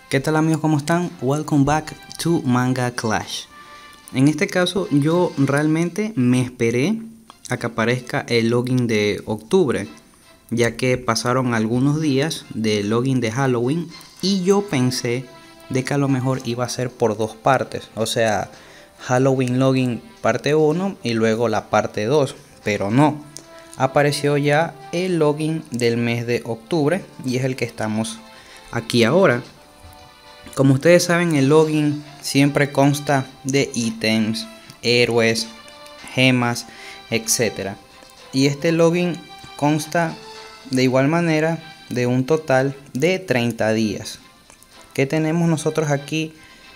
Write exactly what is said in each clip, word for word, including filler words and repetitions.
¿Qué tal amigos? ¿Cómo están? Welcome back to Manga Clash. En este caso yo realmente me esperé a que aparezca el login de octubre, ya que pasaron algunos días del login de Halloween y yo pensé de que a lo mejor iba a ser por dos partes, o sea, Halloween login parte uno y luego la parte dos, pero no. Apareció ya el login del mes de octubre y es el que estamos aquí ahora. Como ustedes saben, el login siempre consta de ítems, héroes, gemas, etcétera. Y este login consta de igual manera de un total de treinta días. ¿Qué tenemos nosotros aquí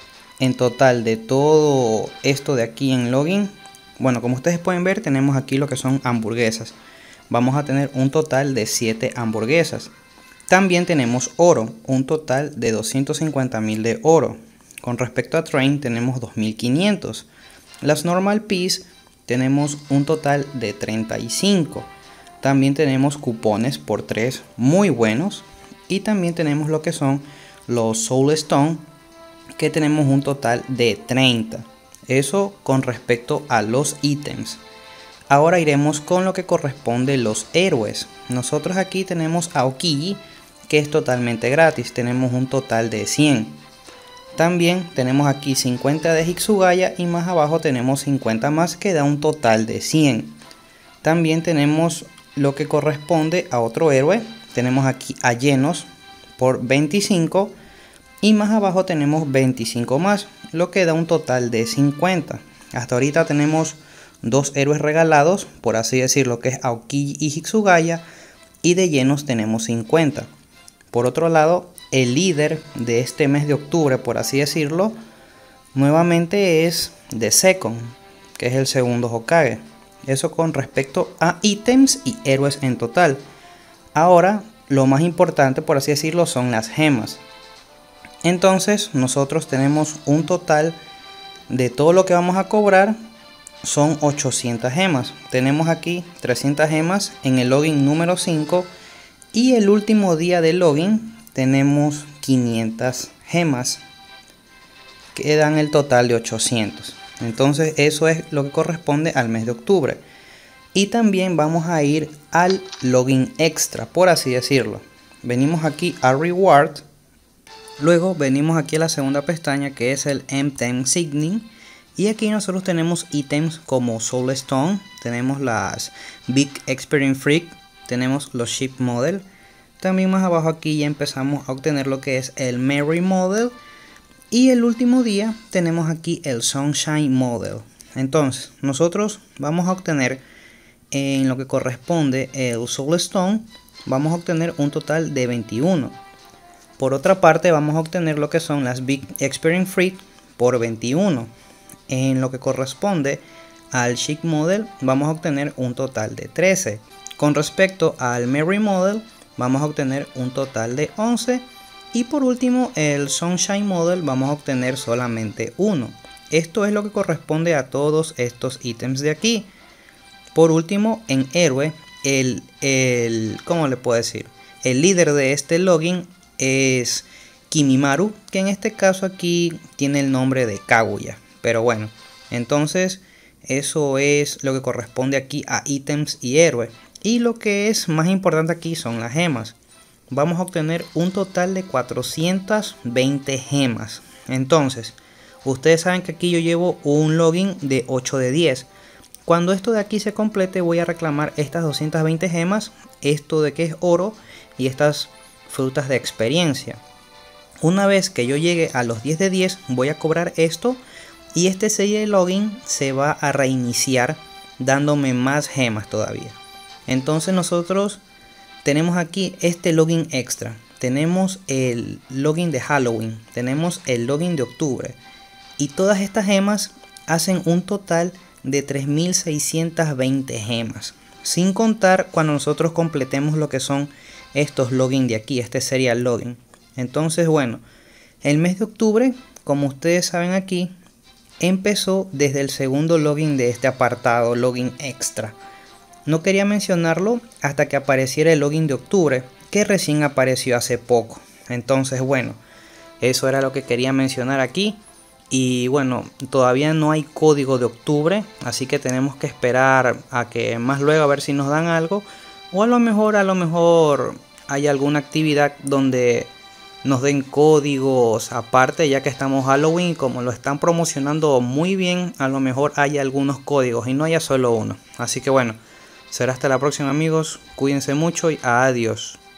en total de todo esto de aquí en login? Bueno, como ustedes pueden ver, tenemos aquí lo que son hamburguesas. Vamos a tener un total de siete hamburguesas. También tenemos oro, un total de doscientos cincuenta mil de oro. Con respecto a Train tenemos dos mil quinientos. Las Normal Piece tenemos un total de treinta y cinco. También tenemos cupones por tres muy buenos. Y también tenemos lo que son los Soul Stone, que tenemos un total de treinta. Eso con respecto a los ítems. Ahora iremos con lo que corresponde a los héroes. Nosotros aquí tenemos a Aokiji, que es totalmente gratis, tenemos un total de cien. También tenemos aquí cincuenta de Hitsugaya y más abajo tenemos cincuenta más, que da un total de cien. También tenemos lo que corresponde a otro héroe, tenemos aquí a Genos por veinticinco y más abajo tenemos veinticinco más, lo que da un total de cincuenta. Hasta ahorita tenemos dos héroes regalados, por así decirlo, que es Aokiji y Hitsugaya, y de Genos tenemos cincuenta. Por otro lado, el líder de este mes de octubre, por así decirlo, nuevamente es The Second, que es el segundo Hokage. Eso con respecto a ítems y héroes en total. Ahora, lo más importante, por así decirlo, son las gemas. Entonces, nosotros tenemos un total de todo lo que vamos a cobrar, son ochocientas gemas. Tenemos aquí trescientas gemas en el login número cinco. Y el último día de login tenemos quinientas gemas, que dan el total de ochocientos. Entonces eso es lo que corresponde al mes de octubre. Y también vamos a ir al login extra, por así decirlo. Venimos aquí a Reward. Luego venimos aquí a la segunda pestaña, que es el M diez Signing. Y aquí nosotros tenemos ítems como Soul Stone. Tenemos las Big Experience Freak. Tenemos los Ship Model. También más abajo aquí ya empezamos a obtener lo que es el Mary Model. Y el último día tenemos aquí el Sunshine Model. Entonces nosotros vamos a obtener, en lo que corresponde el Soul Stone, vamos a obtener un total de veintiuno. Por otra parte vamos a obtener lo que son las Big Experience Freak por veintiuno. En lo que corresponde al Chic Model vamos a obtener un total de trece. Con respecto al Mary Model vamos a obtener un total de once. Y por último el Sunshine Model vamos a obtener solamente uno. Esto es lo que corresponde a todos estos ítems de aquí. Por último, en héroe, el, el, ¿cómo le puedo decir? El líder de este login es Kimimaru, que en este caso aquí tiene el nombre de Kaguya. Pero bueno, entonces eso es lo que corresponde aquí a ítems y héroe. Y lo que es más importante aquí son las gemas. Vamos a obtener un total de cuatrocientas veinte gemas. Entonces, ustedes saben que aquí yo llevo un login de ocho de diez. Cuando esto de aquí se complete voy a reclamar estas doscientas veinte gemas. Esto de que es oro y estas frutas de experiencia. Una vez que yo llegue a los diez de diez voy a cobrar esto. Y este serie de login se va a reiniciar dándome más gemas todavía. Entonces nosotros tenemos aquí este login extra. Tenemos el login de Halloween. Tenemos el login de octubre. Y todas estas gemas hacen un total de tres mil seiscientas veinte gemas. Sin contar cuando nosotros completemos lo que son estos login de aquí. Este sería el login. Entonces bueno, el mes de octubre, como ustedes saben aquí, empezó desde el segundo login de este apartado, login extra. No quería mencionarlo hasta que apareciera el login de octubre, que recién apareció hace poco. Entonces bueno, Eso era lo que quería mencionar aquí. Y bueno, todavía no hay código de octubre, así que tenemos que esperar a que más luego a ver si nos dan algo. O a lo mejor, a lo mejor hay alguna actividad donde nos den códigos aparte, ya que estamos Halloween, como lo están promocionando muy bien, a lo mejor hay algunos códigos y no haya solo uno. Así que bueno, será hasta la próxima amigos, cuídense mucho y adiós.